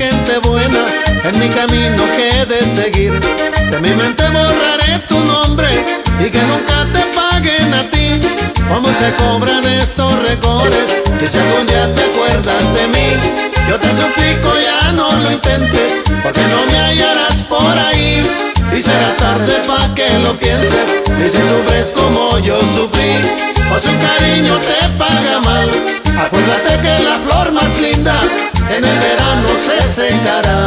gente buena en mi camino que he de seguir. De mi mente borraré tu nombre y que nunca te paguen a ti. ¿Cómo se cobran estos recores? Y si algún día te acuerdas de mí, yo te suplico ya no lo intentes, porque no me hallarás por ahí. Y será tarde pa' que lo pienses, y si sufres como yo sufrí, o si un cariño te paga mal, acuérdate que la flor más linda en el verano se secará.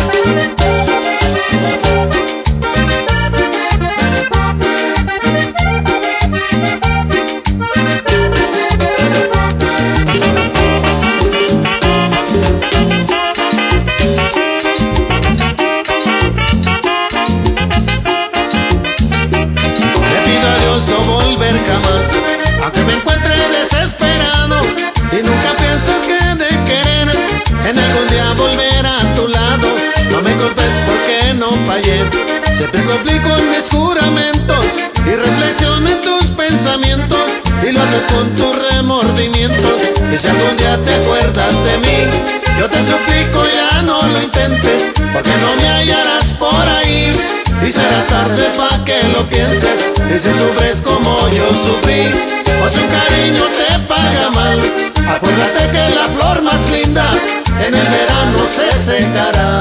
No volver jamás, aunque me encuentre desesperado, y nunca pienses que de querer en algún día volver a tu lado. No me culpes porque no fallé, siempre cumplí con mis juramentos y reflexioné en tus pensamientos, y lo haces con tus remordimientos. Y si algún día te acuerdas de mí, yo te suplico ya no lo intentes, porque no me hallarás por ahí. Y será tarde pa' que lo pienses, y si sufres como yo sufrí, o si un cariño te paga mal, acuérdate que la flor más linda en el verano se secará.